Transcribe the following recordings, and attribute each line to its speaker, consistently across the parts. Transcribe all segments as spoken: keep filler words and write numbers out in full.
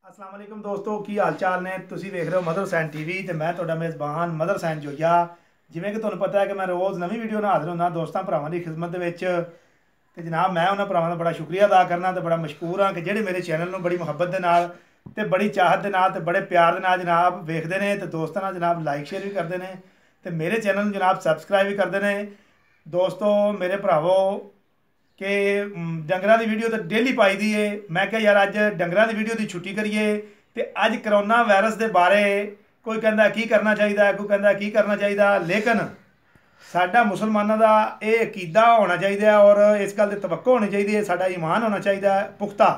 Speaker 1: अस्सलाम वालेकुम दोस्तों की हाल चाल ने तुसी देख रहे हो मदर हुसैन टीवी ते मैं ਤੁਹਾਡਾ ਮੇਜ਼ਬਾਨ ਮਦਰ ਹੁਸੈਨ ਜੋਇਆ। ਜਿਵੇਂ ਕਿ ਤੁਹਾਨੂੰ ਪਤਾ ਹੈ ਕਿ ਮੈਂ ਰੋਜ਼ ਨਵੀਂ ਵੀਡੀਓ ਨਾਲ ਹਾਜ਼ਰ ਹੁੰਦਾ ਦੋਸਤਾਂ ਭਰਾਵਾਂ ਦੀ ਖਿਦਮਤ ਦੇ ਵਿੱਚ। ਤੇ ਜਨਾਬ ਮੈਂ ਉਹਨਾਂ ਭਰਾਵਾਂ ਦਾ ਬੜਾ ਸ਼ੁਕਰੀਆ ਅਦਾ ਕਰਨਾ ਤੇ ਬੜਾ ਮਸ਼ਕੂਰ ਹਾਂ ਕਿ ਜਿਹੜੇ ਮੇਰੇ ਚੈਨਲ ਨੂੰ ਬੜੀ ਮੁਹੱਬਤ ਦੇ ਨਾਲ ਤੇ ਬੜੀ ਚਾਹਤ ਦੇ ਨਾਲ ਤੇ ਬੜੇ ਪਿਆਰ ਦੇ ਨਾਲ ਜਨਾਬ ਵੇਖਦੇ ਨੇ ਤੇ ਦੋਸਤਾਂ ਨਾਲ ਜਨਾਬ ਲਾਈਕ ਸ਼ੇਅਰ ਵੀ ਕਰਦੇ ਨੇ ਤੇ ਮੇਰੇ ਚੈਨਲ ਨੂੰ ਜਨਾਬ ਸਬਸਕ੍ਰਾਈਬ ਵੀ ਕਰਦੇ ਨੇ। ਦੋਸਤੋ ਮੇਰੇ ਭਰਾਵੋ कि डंगर की वीडियो तो डेली पाई दी है। मैं क्या यार अज डंगर की वीडियो की छुट्टी करिए तो अज करोना वायरस के बारे कोई कहता की करना चाहिए, कोई कहता की करना चाहिए, लेकिन साडा मुसलमानों का ये अकीदा होना चाहिए और इस गल की तवक्को होनी चाहिए, साडा ईमान होना चाहिए पुख्ता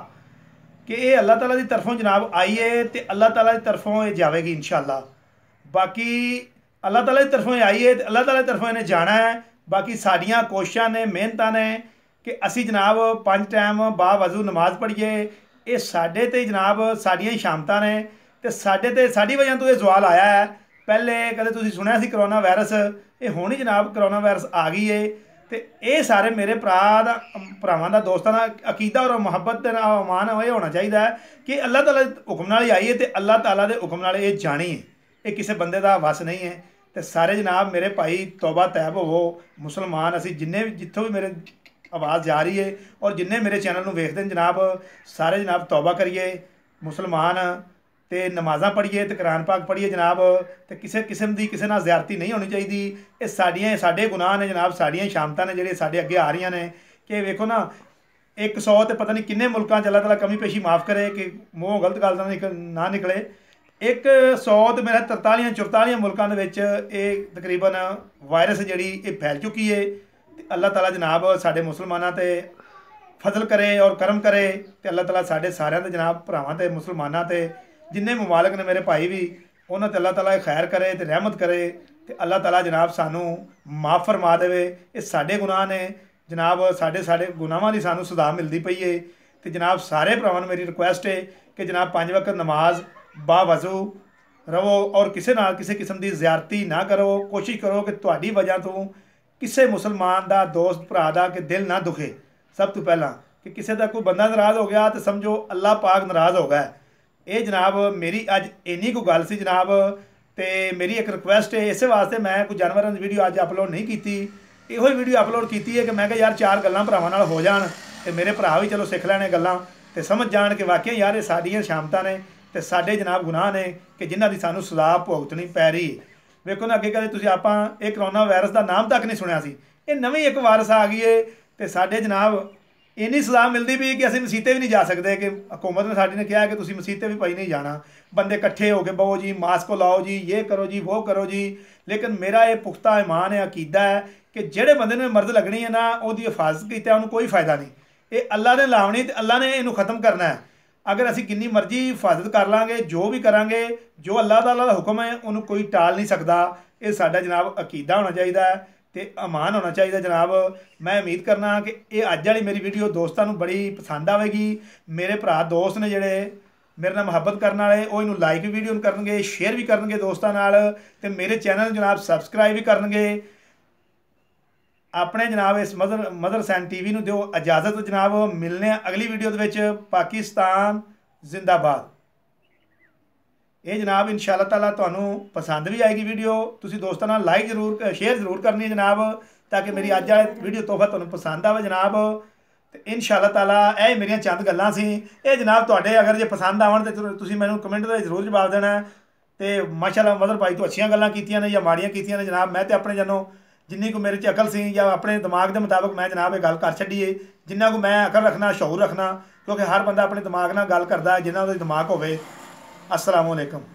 Speaker 1: कि ये अल्लाह ताला की तरफों जनाब आई है तो अल्लाह ताला की तरफों ये जाएगी इंशाअल्लाह। बाकी अल्लाह ताला की तरफों आई है तो अल्लाह ताला की तरफों इन्हें जाना है। बाकी साड़ियाँ कोशिशां ने मेहनत ने कि असी जनाब पाँच टाइम बावजू नमाज पढ़िए, ये साढ़े ते जनाब साड़ियाँ ही शामतां ने ते साढ़े ते साड़ी वजह तो ये सवाल आया है। पहले कदे तुसीं सुनिया सी करोना वायरस, ये हुण ही जनाब करोना वायरस आ गई है तो ये सारे मेरे भरा दा भरावां दा दोस्तां दा अकीदा और मुहब्बत दे नाल ईमान ये होना चाहिए कि अल्लाह ताला दे हुक्म नाल ही आई है तो अल्लाह ताला दे हुक्म नाल ये जानी है, ये किसी बंदे दा वस नहीं है। तो सारे जनाब मेरे भाई तौबा तैब होवो मुसलमान, असी जिन्ने भी जिथों भी मेरे आवाज़ जा रही है और जिन्ने मेरे चैनल में वेखते हैं जनाब सारे जनाब तौबा करिए मुसलमान तो नमाज़ा पढ़िए तो कुरान पाक पढ़िए जनाब। तो किसी किस्म की किसी नाल ज़्यादती नहीं होनी चाहिए। ये साड़ियाँ साढ़े गुनाह ने जनाब, साड़ियाँ शामतां ने जिहड़े साढ़े अगे आ रही ने कि वेखो ना एक सौ तो पता नहीं किन्ने मुल्कां च अल्लाह ताला कमी पेशी माफ़ करे कि मूँहों गलत गल ना निकले। एक सौ तो मेरा तरतालियां चुरतालियां मुल्कां दे विच ये तकरीबन वायरस जिहड़ी ये फैल चुकी है। अल्लाह ताला जनाब साढ़े मुसलमानों ते फजल करे और करम करे तो अल्लाह ताला साढ़े सारिਆਂ ते जनाब भरावां ते मुसलमानां ते जिन्ने मुमालक ने मेरे भाई भी उन्होंने ते अल्लाह ताला खैर करे तो रहमत करे तो अल्लाह ताला जनाब सानू माफ़ फरमा देवे। ये साढ़े गुनाह ने जनाब, साढ़े साढ़े गुनाहां की सानू सज़ा मिलती पई है। तो जनाब सारे भरावां नूं मेरी रिक्वेस्ट है कि जनाब पाँच वक्त नमाज बावजू रवो और किसी नाल किसी किस्म की ज़्यादती ना करो। कोशिश करो कि तुहाडी वजह तो किसी मुसलमान का दोस्त भरा का कि दिल ना दुखे। सब तो पहला कि किसी का कोई बंदा नाराज़ हो गया तो समझो अल्लाह पाक नाराज़ हो गया। ये जनाब मेरी अज इन्नी को गल सी जनाब, तो मेरी एक रिक्वेस्ट है इस वास्ते मैं कोई जानवरों की वीडियो अज अपलोड नहीं की। इहो ही वीडियो अपलोड की है कि मैं क्या यार चार गल्लां भरावां नाल हो जान तो मेरे भरा भी चलो सिख लैण गल्लां ते समझ जान कि वाकई यार ये साड़ियां शामतां ने ते साडे जनाब गुनाह ने कि जिन्हां दी सानू सज़ा भुगतनी पै रही। वेखो ना अगे कदे तुसीं आपां ये करोना वायरस का नाम तक नहीं सुनिया सी, ये नवीं एक वायरस आ गई है तो साडे जनाब इन्नी सज़ा मिलती भी कि असीं मसीते भी नहीं जा सकते कि हुकूमत ने साडी ने कहा कि तुसीं मसीते भी भाई नहीं जाना, बंदे इकट्ठे हो के बहो जी, मास्क लाओ जी, ये करो जी, वो करो जी। लेकिन मेरा ये पुख्ता ईमान है, अकीदा है कि जेड़े बंदे नूं मर्द लगनी है ना उहदी हिफाजत कीते उहनूं कोई फायदा नहीं। ये अल्लाह ने लावनी तो अल्लाह ने इहनूं खत्म करना है। अगर असी किन्नी मर्जी हिफाजत कर लाँगे, जो भी करांगे, जो अल्लाह ताला दा हुक्म है उन्होंने कोई टाल नहीं सकता। ये साडा जनाब अकीदा होना चाहिए तो अमान होना चाहिए जनाब। मैं उम्मीद करना कि ये अज वाली मेरी वीडियो दोस्तों को बड़ी पसंद आएगी। मेरे भरा दोस्त ने जिहड़े मेरे नाल मुहब्बत करने वाले वो इनू लाइक भी वीडियो करनगे, शेयर भी करनगे दोस्तों नाल ते मेरे चैनल जनाब सबसक्राइब भी करनगे। अपने जनाब इस मदर मदर हुसैन टीवी नूं दिओ इजाज़त जनाब। मिलने अगली वीडियो दे विच। पाकिस्तान जिंदाबाद। ये जनाब इंशाअल्लाह ताला तुहानूं पसंद भी आएगी वीडियो, तुसीं दोस्तों नाल लाइक जरूर शेयर जरूर करनी है जनाब ताकि मेरी अज वाली वीडियो तोहफा तुहानूं पसंद आवे जनाब। तो इंशाअल्लाह ताला ये मेरियां चंद गल्लां सी। ये जनाब तुहाडे अगर जे पसंद आवन तो तुसीं मैनूं कमेंट दे जरूर जवाब देना। तो माशाअल्लाह मदर भाई तो अच्छियां गल्लां कीतियां ने या माड़ियां कीतियां ने जनाब। मैं तो अपने जनों जिन्नी को मेरे च अकल सी या अपने दिमाग के मुताबिक मैं जनाब ये गल कर छड्डी है। जिन्ना को मैं अकल रखना, शऊर रखना, क्योंकि हर बंदा अपने दिमाग नाल गल करदा है जिन्ना दा दिमाग होवे। अस्सलाम वालेकुम।